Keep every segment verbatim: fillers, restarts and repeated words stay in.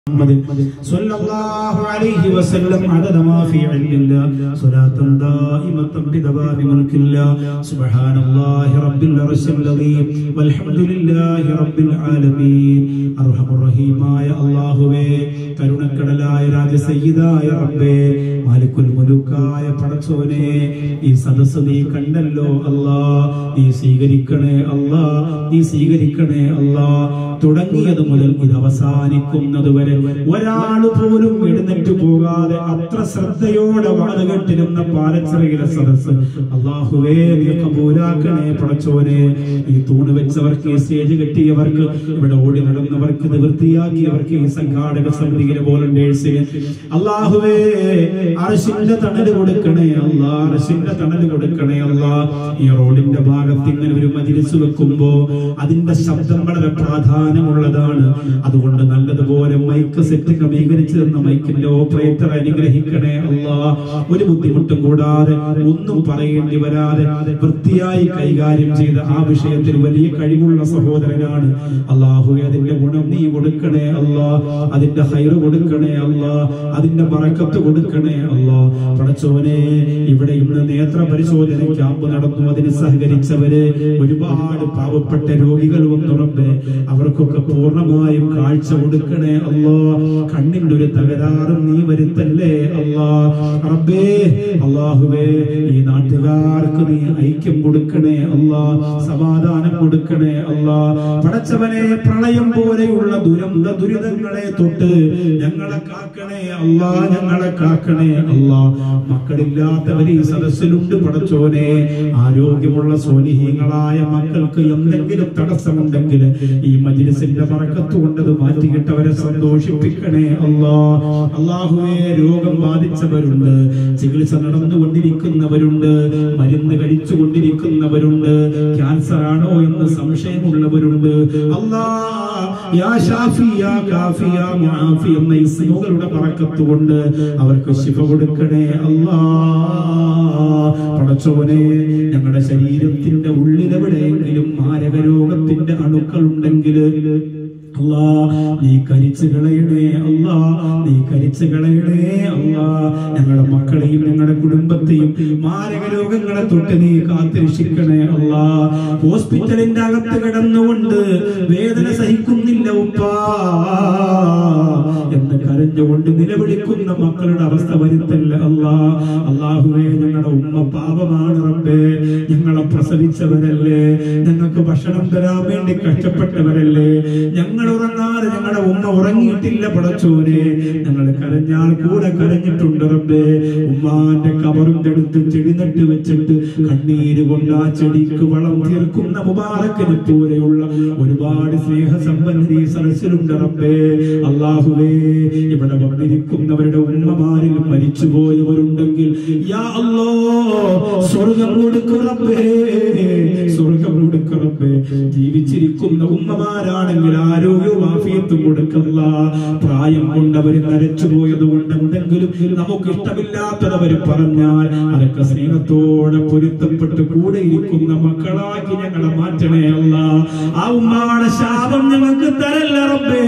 صلى الله عليه وسلم عدد ما في علم الله صلاة دائمة بدوام ملك الله سبحان الله رب العرش العظيم والحمد لله رب العالمين أرحم الرحيم يا الله കരുണക്കടലായ രാജസയ്യിദായ റബ്ബേ മാലിക്കുൽ മുലൂക്കായ പടച്ചോനെ ഈ സദസ്സ് നീ കണ്ടല്ലോ അല്ലാഹ് നീ സ്വീകരിക്കണേ അല്ലാഹ് നീ സ്വീകരിക്കണേ അല്ലാഹ് തുടങ്ങിയത് മുതൽ ഇത് അവസാനിക്കുന്നത് വരെ ഒരാൾ പോലും എഴുന്നേറ്റ് പോകാതെ അത്ര ശ്രദ്ധയോടെ വാത് കേട്ടിരുന്ന പാലച്ചിറയിലെ സദസ്സ് അല്ലാഹുവേ നീ കബൂലാക്കണേ പടച്ചോനെ ഈ തൂണ് വെച്ചവർക്ക് ഈ സ്റ്റേജ് കെട്ടിയവർക്ക് ഇവിടെ ഓടി നടന്നവർക്ക് ഇത് വൃത്തിയാക്കിയവർക്ക് ഈ സംഘാടക സമിതിയിലെ വോളണ്ടിയേഴ്സിന് അല്ലാഹുവേ അർശിന്റെ തണല് കൊടുക്കണേ അല്ലാഹ് അർശിന്റെ തണല് കൊടുക്കണേ അല്ലാഹ് ഈ റോഡിന്റെ ഭാഗത്ത് ഇങ്ങനെ ഒരു മജ്‌ലിസ് വെക്കുമ്പോ അതിന്റെ ശബ്ദം വളരെ പ്രാധാന്യമുള്ളതാണ് അതുകൊണ്ട് നല്ലതുപോലെ മൈക്ക് സെറ്റ് ക്രമീകരിച്ചു തന്ന മൈക്കിന്റെ ഓപ്പറേറ്റർ അനുഗ്രഹിക്കണേ അല്ലാഹ് ഒരു ബുദ്ധിമുട്ടും കൂടാതെ ഒന്നും പറയേണ്ടി വരാതെ വൃത്തിയായി കൈകാര്യം ചെയ്ത ആ വിഷയത്തിൽ വലിയ കഴിവുള്ള സഹോദരനാണ് അല്ലാഹുവേ അതിന്റെ ഗുണം നീ കൊടുക്കണേ അല്ലാഹ് അതിന്റെ ഹൈർ കൊടുക്കണേ അല്ലാഹ് അതിന്റെ ബറക്കത്ത് കൊടുക്കണേ അല്ലാഹ് പടച്ചോനെ ഇവിടെ ഇന്ന് നേത്ര പരിശോധന ക്യാമ്പ് നടന്നു അതിന് സഹകരിച്ചവര് ഒരുപാട് പാവപ്പെട്ട രോഗികൾ വന്നു റബ്ബേ അവർക്കൊക്കെ പൂർണ്ണമായും കാഴ്ച കൊടുക്കണേ അല്ലാഹ് കണ്ണിന്റെ ഒരു തകരാറും നീ വരുത്തല്ലേ അല്ലാഹ് റബ്ബേ അല്ലാഹുവേ ഈ നാട്ടുകാർക്ക് നീ ഐക്യം കൊടുക്കണേ അല്ലാഹ് സമാധാനം കൊടുക്കണേ അല്ലാഹ് പടച്ചവനെ പ്രളയം പോലെയുള്ള ദുരന്ത ദുരിതങ്ങളെ തൊട്ട് ഞങ്ങളെ കാക്കണേ അല്ലാഹ് ഞങ്ങളെ കാക്കണേ അല്ലാഹ് മക്കളില്ലാത്തവർ ഈ സദസ്സിലുണ്ട് പടച്ചോനെ ആരോഗ്യമുള്ള സ്വാലിഹീങ്ങളായ മക്കൾക്ക് എന്തെങ്കിലും തടസ്സമുണ്ടെങ്കിൽ ഈ മജ്‌ലിസിന്റെ ബറക്കത്ത് കൊണ്ടത് മാറ്റിയിട്ടവരെ സന്തോഷിപ്പിക്കണേ അല്ലാഹ് അല്ലാഹുവേ രോഗം ബാധിച്ചവരുണ്ട് ചികിത്സ നടന്നുകൊണ്ടിരിക്കുന്നവരുണ്ട് മരുന്ന് കഴിച്ചുകൊണ്ടിരിക്കുന്നവരുണ്ട് ക്യാൻസർ ആണോ എന്ന് സംശയമുള്ളവരുണ്ട് അല്ലാഹ് യാ ഷാഫി യാ കാഫി യാ മുആഫി എന്ന ഇസ്മുകളുടെ ബറക്കത്ത് കൊണ്ട് അവർക്ക് ശിഫ കൊടുക്കണേ അല്ലാഹ് പടച്ചോനെ ഞങ്ങളുടെ ശരീരത്തിന്റെ ഉള്ളിലെവിടെയെങ്കിലും മാരക രോഗത്തിന്റെ അണുക്കൾ ഉണ്ടെങ്കിൽ അല്ലാഹ് നീ കരിച്ചു കളയണേ അല്ലാഹ് നീ കരിച്ചു കളയണേ അല്ലാഹ് ഞങ്ങളുടെ മക്കളെയും ഞങ്ങളുടെ കുടുംബത്തെയും മാരക രോഗങ്ങളെ തൊട്ട് നീ കാത്തുരക്ഷിക്കണേ അല്ലാഹ് ഹോസ്പിറ്റലിന്റെ അകത്ത് കിടന്നുകൊണ്ട് വേദന സഹിക്കുന്നില്ല ഉപ്പാ എന്ന് കരഞ്ഞുകൊണ്ട് നിലവിളിക്കുന്ന മക്കളുടെ അവസ്ഥ വരുത്തല്ല അല്ലാഹ് അല്ലാഹുവേ ഞങ്ങളുടെ ഉമ്മ പാപമാണ് റബ്ബേ ഞങ്ങളെ പ്രസവിച്ചവരല്ലേ ഞങ്ങൾക്ക് ഭക്ഷണം തരാൻ വേണ്ടി കഷ്ടപ്പെട്ടവരല്ലേ ഞങ്ങൾ ഉറങ്ങാതെ ഞങ്ങളുടെ ഉമ്മ ഉറങ്ങിയിട്ടില്ല പടച്ചോനെ ഞങ്ങൾ കരഞ്ഞാൽ കൂടെ കരഞ്ഞിട്ടുണ്ട് റബ്ബേ ഉമ്മാന്റെ കബറിന്റെ അടുത്ത് ചെടി നട്ട് വെച്ചിട്ട് കണ്ണീര് കൊണ്ട് ആ ചെടിക്ക് വളം തീർക്കുന്ന മുബാറക്കിനെ പോലെയുള്ള ഒരുപാട് സ്നേഹസമ്പന്നത ഈ സദസ്സിലുണ്ട് റബ്ബേ അല്ലാഹുവേ ഇവിടെ വന്നിരിക്കുന്നവരുടെ ഉമ്മമാരിൽ മരിച്ചുപോയവരുണ്ടെങ്കിൽ യാ അല്ലാഹ് സ്വർഗ്ഗം കൊടുക്കൂ റബ്ബേ സ്വർഗ്ഗം കൊടുക്കൂ റബ്ബേ ജീവിച്ചിരിക്കുന്ന ഉമ്മമാരാണെങ്കിൽ ആരോഗ്യവും ആഫിയത്തും കൊടുക്കല്ല പ്രായം കൊണ്ടവർ നരച്ചു പോയത് കൊണ്ട് എന്തെങ്കിലും നമുക്ക് ഇഷ്ടമില്ലാത്തവർ പറഞ്ഞാൽ അതൊക്കെ സ്നേഹത്തോടെ പൊരുത്തപ്പെട്ട് കൂടെ ഇരിക്കുന്ന മക്കളാക്കി ഞങ്ങളെ മാറ്റണേ അല്ലാഹ് ആ ഉമ്മാടെ ശാപം ഞങ്ങൾക്ക് തരല്ല റബ്ബേ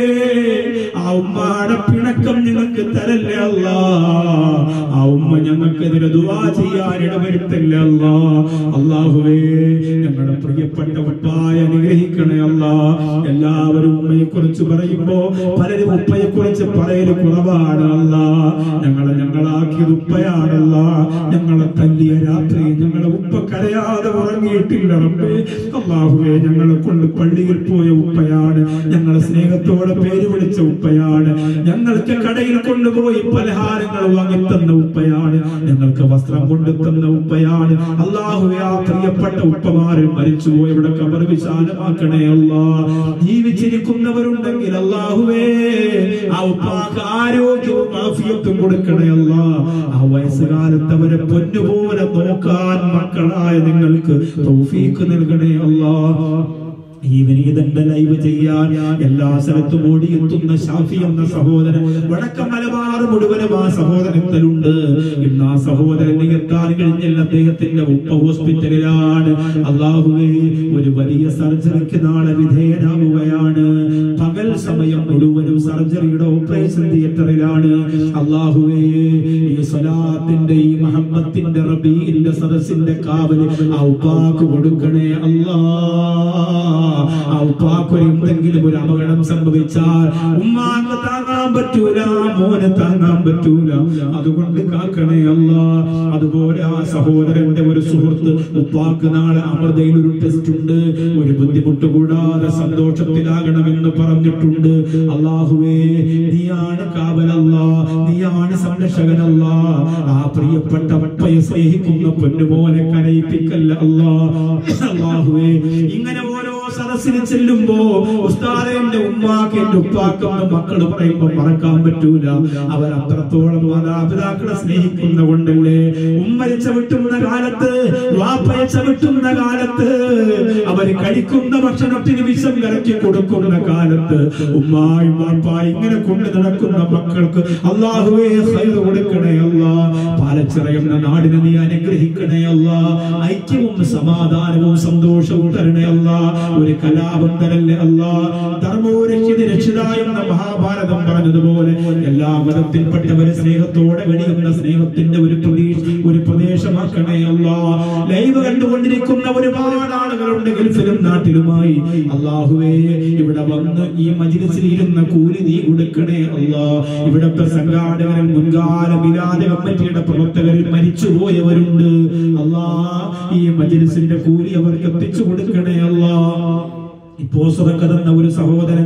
ആ ഉമ്മാടെ പിണക്കം ഞങ്ങൾക്ക് തരല്ലേ അല്ലാഹ് ആ ഉമ്മ ഞങ്ങൾക്കെതിരെ ദുആ ചെയ്യാൻ ഇടവരുത്തല്ലേ അല്ലാഹ് അല്ലാഹുവേ ഞങ്ങളുടെ പ്രിയപ്പെട്ട ഉപ്പായ അനുഗ്രഹിക്കണേ അല്ലാഹ് എല്ലാവരും ഉമ്മയെ കുറിച്ച് പറയുമ്പോ പലരും ഉപ്പയെ കുറിച്ച് പറയല് കുറവാണ് അല്ലാഹ് ഞങ്ങളെ ഞങ്ങളാക്കിയത് ഉപ്പയാണ് അല്ലാഹ് ഞങ്ങളെ തല്ലിയ രാത്രി ഞങ്ങളെ ഉപ്പ കരയാതെ ഉറങ്ങിയിട്ടില്ല റബ്ബേ അല്ലാഹുവേ ഞങ്ങളെ കൊണ്ട് പള്ളിയിൽ പോയ ഉപ്പയാണ് ഞങ്ങളെ സ്നേഹത്തോടെ പേര് വിളിച്ച ഉപ്പയാണ് ഞങ്ങൾക്ക് കടയിൽ കൊണ്ടുപോയി പലഹാരങ്ങൾ വാങ്ങിത്തന്ന ഉപ്പയാണ് ഞങ്ങൾക്ക് വസ്ത്രം കൊണ്ടുതന്ന ഉപ്പയാണ് അല്ലാഹുവേ ആ പ്രിയപ്പെട്ട ഉപ്പമാരിൽ മരിച്ചുപോയവരുടെ ഖബർ വിശാലമാക്കണേ അല്ലാഹ് ജീവിച്ചിരിക്കുന്നവരുണ്ടെങ്കിൽ അല്ലാഹുവേ ആ ഉപ്പാക്ക് ആരോഗ്യവും ആഫിയത്തും കൊടുക്കണേ അല്ലാഹ് ആ വയസ്സുകാലത്ത് അവരെ പൊന്നുപോലെ നോക്കാൻ മക്കളായ നിങ്ങൾക്ക് തൗഫീഖ് നൽകണേ അല്ലാഹ് ഈ വിനീതന്റെ ലൈവ് ചെയ്യാൻ എല്ലാ സ്ഥലത്തും ഓടിയെത്തുന്ന ഷാഫി എന്ന സഹോദരൻ വടക്കം മലബാർ മുഴുവനും ആ സഹോദരത്തിലുണ്ട് ഇന്ന് ആ സഹോദരന് എത്താൻ കഴിഞ്ഞില്ല അദ്ദേഹത്തിന്റെ ഉപ്പ ഹോസ്പിറ്റലിലാണ് അല്ലാഹുവേ ഒരു വലിയ സർജറിക്ക് നാളെ വിധേയനാവുകയാണ് പകൽ സമയം മുഴുവനും സർജറിയുടെ ഓപ്പറേഷൻ തിയേറ്ററിലാണ്. അല്ലാഹുവേ, ഈ സ്വലാത്തിന്റെ ഈ മഹബ്ബത്തിന്റെ റബീഇന്റെ സദസ്സിന്റെ കാവല് ആ ഉപ്പാക്ക് കൊടുക്കണേ അല്ലാ. ആ ഉപ്പാക്ക് എന്തെങ്കിലും ഒരു അപകടം സംഭവിച്ചാൽ ഉമ്മാക്ക് താങ്ങാൻ പറ്റൂല, മോനെ താങ്ങാൻ പറ്റൂല. അതുകൊണ്ട് കാക്കണേ അല്ലാ. അതുപോലെ ആ സഹോദരന്റെ ഒരു സുഹൃത്ത് ഉപ്പാക്ക് നാളെ അമൃതയിൽ ഒരു ടെസ്റ്റ് ഉണ്ട്, ഒരു ബുദ്ധിമുട്ട് കൂടാതെ സന്തോഷത്തിലാകണമെന്ന് പറഞ്ഞിട്ടുണ്ട്. അല്ലാഹുവേ, നീയാണ് കാവലല്ലാ, നീയാണ് സംരക്ഷകനല്ലാ. ആ പ്രിയപ്പെട്ട വട്ടയെ സ്നേഹിക്കുന്ന പൊന്നുപോലെ കരയിപ്പിക്കല്ല അല്ലാ. അല്ലാഹുവേ, ഇങ്ങനെ ഓരോ സദസ്സിന് ചെല്ലുമ്പോ ഉസ്താദേ എന്റെ ഉമ്മാക്ക് എന്റെ ഉപ്പാക്ക് മക്കൾ പറയുമ്പോ മറക്കാൻ പറ്റൂല. അവർ അത്രത്തോളം മാതാപിതാക്കളെ സ്നേഹിക്കുന്ന കൊണ്ടല്ലേ. ഉമ്മയെ ചവിട്ടുന്ന കാലത്ത്, വാപ്പയെ ചവിട്ടുന്ന കാലത്ത്, അവര് കഴിക്കുന്ന ഭക്ഷണത്തിന് വിഷം കലക്കി കൊടുക്കുന്ന കാലത്ത് ഉമ്മായും വാപ്പായും ഇങ്ങനെ കൊണ്ടു നടക്കുന്ന മക്കൾക്ക് അല്ലാഹുവേ ഖൈർ കൊടുക്കണേ അല്ലാ. പാലച്ചിറയുന്ന നാടിനെ നീ അനുഗ്രഹിക്കണേ അല്ലാ. ഐക്യവും സമാധാനവും സന്തോഷവും തരണേ അല്ലാ. ഒരു കലാപം തരല്ലേ അല്ലാ. ധർമ്മവും രക്ഷിത രക്ഷിതായ എന്ന മഹാഭാരതം പറഞ്ഞതുപോലെ എല്ലാ മതത്തിൽപ്പെട്ടവരെ സ്നേഹത്തോടെ വെടിയുന്ന സ്നേഹത്തിന്റെ ഒരു പ്രതീക്ഷ ഒരു പ്രദേശമാക്കണേ അല്ലാ. ലൈവ് കണ്ടുകൊണ്ടിരിക്കുന്ന ഒരുപാട് ആളുകളുണ്ട് ഗൾഫിലും നാട്ടിലുമായി. അല്ലാഹുവേ, ഇവിടെ വന്ന് ഈ മജ്‌ലിസിൽ ഇരുന്ന കൂലി നീ കൊടുക്കണേ അല്ലാ. ഇവിടത്തെ സംഘാടകരിൽ മുൻകാല മിലാദ് കമ്മിറ്റിയുടെ പ്രവർത്തകരിൽ മരിച്ചുപോയവരുണ്ട് അല്ലാ. ഈ മജ്‌ലിസിന്റെ കൂലി അവർക്ക് എത്തിച്ചു കൊടുക്കണേ അല്ലാ. ഇപ്പോ സദഖ തന്ന ഒരു സഹോദരൻ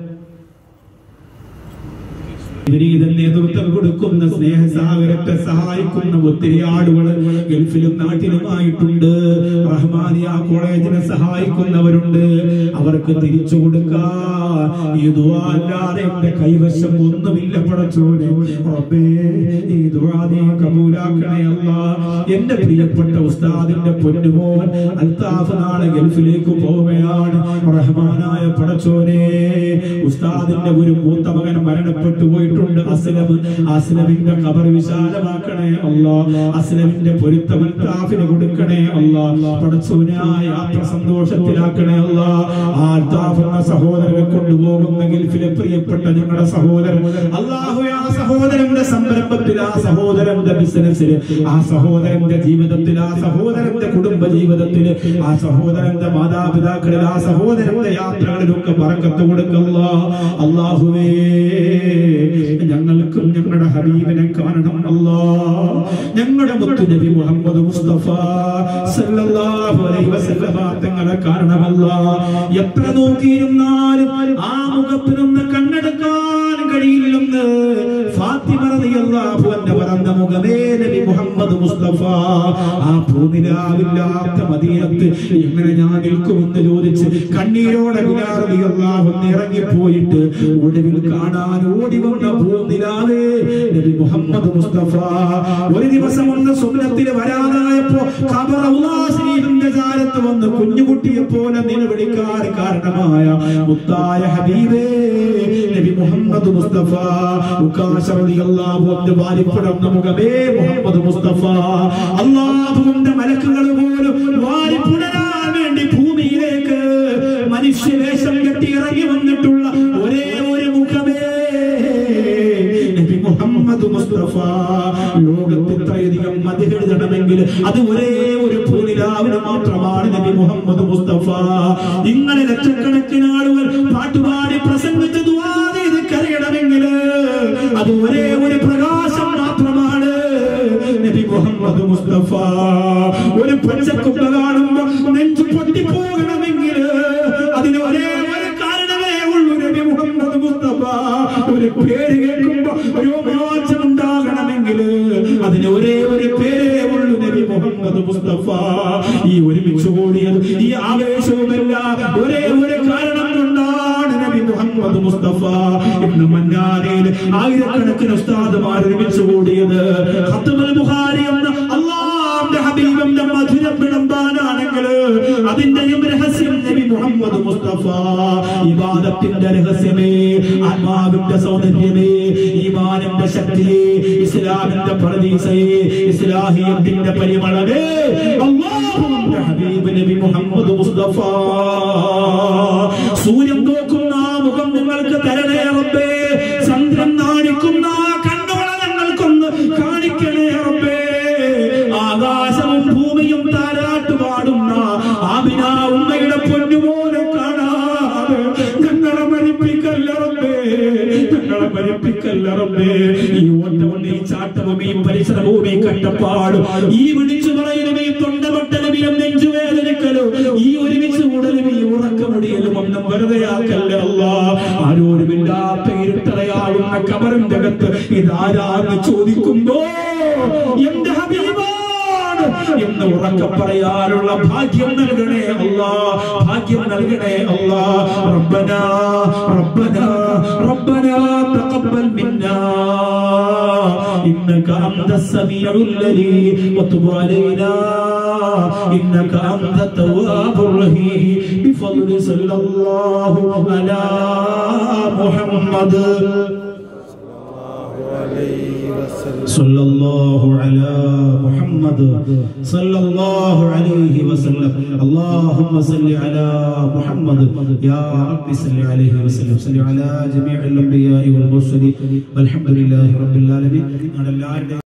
നേതൃത്വം കൊടുക്കുന്ന സ്നേഹസാഗരത്തെ സഹായിക്കുന്ന ഒത്തിരി ആളുകൾ ഗൾഫിലും നാട്ടിലുമായിട്ടുണ്ട്. റഹ്മാനിയ കോളേജിനെ സഹായിക്കുന്നവരുണ്ട്. അവർക്ക് തിരിച്ചു കൊടുക്കാൻ ഈ ദുആ അല്ലാതെ എന്റെ കൈവശം ഒന്നുമില്ല പടച്ചോനെ. റബ്ബേ, ഈ ദുആ നീ കബൂലാക്കണേ അല്ലാ. എന്റെ പ്രിയപ്പെട്ട ഉസ്താദിന്റെ പൊന്നുമോൻ അൽത്താഫ് നാളെ ഗൾഫിലേക്ക് പോവുകയാണ്. റഹ്മാനായ പടച്ചോനെ, ഉസ്താദിന്റെ ഒരു മൂത്ത മകൻ മരണപ്പെട്ടു പോയിട്ടുണ്ട്. അസ്ലം, അസ്ലമിന്റെ ഖബർ വിശാലമാക്കണേ അല്ലാ. അസ്ലമിന്റെ പൊരുത്തം അൽത്താഫിന് കൊടുക്കണേ അല്ലാ. പടച്ചോനായ യാത്ര സന്തോഷത്തിലാക്കണേ അല്ലാ. ആ അൽത്താഫ് എന്ന സഹോദരനെ കൊണ്ടുപോകുന്ന ഗൾഫിലെ പ്രിയപ്പെട്ട ഞങ്ങളുടെ സഹോദരൻ അല്ലാഹു, ആ സഹോദരന്റെ സംരംഭത്തിൽ, ആ സഹോദരന്റെ ബിസിനസ്സിൽ, ആ സഹോദരന്റെ ജീവിതത്തിൽ, ആ സഹോദരന്റെ കുടുംബ ജീവിതത്തിൽ, ആ സഹോദരന്റെ മാതാപിതാക്കളിൽ, ആ സഹോദരന്റെ യാത്രകളിലൊക്കെ ബറക്കത്ത് കൊടുക്കല്ല. അല്ലാഹുവേ, ഞങ്ങൾക്കും ഞങ്ങളുടെ ഹബീബിനെ കാണണം അല്ലാ. ഞങ്ങളുടെ മുത്തു നബി മുഹമ്മദ് മുസ്തഫ സല്ലല്ലാഹു അലൈഹി വസല്ലമ തങ്ങളെ കാണണം അല്ലാ. എത്ര നോക്കിയിരുന്നാലും ആ മുഖത്തിനൊന്ന് കണ്ണെടുക്കാൻ കഴിയില്ലെന്ന് ഫാത്തിമ റളിയല്ലാഹു അൻഹ പറഞ്ഞ മുഖമേ നബി മുഹമ്മദ് മുസ്തഫ. ആ ഭൂമിലാവില്ലാത്ത മദീനത്ത് എങ്ങനെ ഞാൻ നിൽക്കുമെന്ന് ചോദിച്ച് കണ്ണീരോടെ ബിലാൽ റളിയല്ലാഹു അൻഹു ഇറങ്ങിപ്പോയിട്ട് ഒടുവിൽ കാണാൻ ഓടി വന്ന ഭൂമിലാവേ നബി മുഹമ്മദ് മുസ്തഫ. ഒരു ദിവസം ഒന്ന് സ്വപ്നത്തിൽ വരാതായപ്പോ ഖബറുല്ലാഹിന്റെ ജാരത്ത് വന്ന് കുഞ്ഞുകുട്ടിയെ പോലെ നിലവിളിക്കാൻ കാരണമായ മുത്തായ ഹബീബേ നബി മുഹമ്മദ് മുസ്തഫ. ഉകാശ റളിയല്ലാഹു അൻഹു വാരിപ്പുണർന്ന മുഖമേ മുഹമ്മദ് മുസ്തഫ. അല്ലാഹുവിന്റെ മലക്കുകൾ പോലും വാരിപ്പുണരാൻ വേണ്ടി ഭൂമിയിലേക്ക് മനുഷ്യവേഷം കെട്ടി ഇറങ്ങി വന്നിട്ടുള്ള ഒരേ ഒരു മുഖമേ നബി മുഹമ്മദ് മുസ്തഫ. ലോകത്ത് ഇത്രയധികം മദ്ഹ് എഴുതണമെങ്കിൽ അത് ഒരേ ഒരു പൂനിലാവിന് മാത്രമാണ് നബി മുഹമ്മദ് മുസ്തഫ. ഇങ്ങനെ ലക്ഷക്കണക്കിന് ആളുകൾ പാട്ടുപാടി പ്രസംഗിച്ച് ദുആ ചെയ്ത് കരയണമെങ്കിൽ അത് ഒരേ ഒരു പ്രകാശം മാത്രമാണ് നബി മുഹമ്മദ് മുസ്തഫ. ഒരു പച്ചക്കുപ്പ കാണുമ്പോൾ നെഞ്ചു പൊട്ടിപ്പോകണമെങ്കിൽ അതിന് ഒരേ ഒരു കാരണമേ ഉള്ളൂ നബി മുഹമ്മദ് മുസ്തഫ. ഒരു പേര് കേൾക്കുമ്പോ ഒരു രോമാഞ്ചം ഉണ്ടാകണമെങ്കിൽ അതിന് ഒരേ ഒരു പേരേ ഉള്ളൂ നബി മുഹമ്മദ് മുസ്തഫ. ഈ ഒരുമിച്ച് കൂടിയത് ഈ ആവേശവുമല്ല ഒരേ ഒരു കാരണം കൊണ്ടാണ് നബി മുഹമ്മദ് മുസ്തഫ. ഇന്ന് മന്നാരയിൽ ആയിരക്കണക്കിന് ഉസ്താദുമാർ ഒരുമിച്ച് കൂടിയത് ഖത്മുൽ ബുഖാരി എന്ന അല്ലാഹുവിന്റെ ഹബീബിന്റെ മധുരം വിളമ്പാനാണെങ്കിൽ അതിന്റെയും രഹസ്യം നബി മുഹമ്മദ് മുസ്തഫ. ഇബാദത്തിന്റെ രഹസ്യമേ, ആത്മാവിന്റെ സൗന്ദര്യമേ, ഈമാനിന്റെ ശക്തിയേ, ഇസ്ലാമിന്റെ പർദീസയേ, ഇസ്ലാഹിയത്തിന്റെ പരിമളമേ അല്ലാഹുവിന്റെ ഹബീബ് നബി മുഹമ്മദ് മുസ്തഫ. സൂര്യൻ നോക്കുന്ന ആ മുഖം നിങ്ങൾക്ക് തങ്ങളെ മരിപ്പിക്കല്ല റബ്ബേ. ഈ ഓട്ടവും ഈ ചാട്ടവും ഈ പരിശ്രമവും ഈ കഷ്ടപ്പാടും ഈ വിളിച്ചു പറയലും ഈ തൊണ്ടപൊട്ടലും ഈ നെഞ്ചുവേദനിക്കലും ഈ ഒരുമിച്ച് കൂടലും ഈ ഉറക്കമുടിയലും ഒന്നും വെറുതെയാക്കല്ല അല്ലാഹ്. ആരോരുമില്ലാത്ത ഇരുട്ടറയാവുന്ന കബറിന്റെ അകത്ത് ഇതാരാന്ന് ചോദിക്കുമ്പോ എന്റെ ഹബീബാണ് എന്ന് ഉറക്കം പറയാനുള്ള ഭാഗ്യം നൽകണേ അല്ലാഹ്, ഭാഗ്യം നൽകണേ അല്ലാഹ്. റബ്ബനാ റബ്ബനാ റബ്ബനാ തഖബ്ബൽ മിന്നാ إنك أنت السميع العليم وتب علينا إنك أنت التواب الرحيم بفضل صلى الله على محمد صلى الله على محمد صلى الله عليه وسلم. اللهم صل على محمد يا رب صل عليه وسلم. صل على جميع الأنبياء والمرسلين والحمد لله رب العالمين.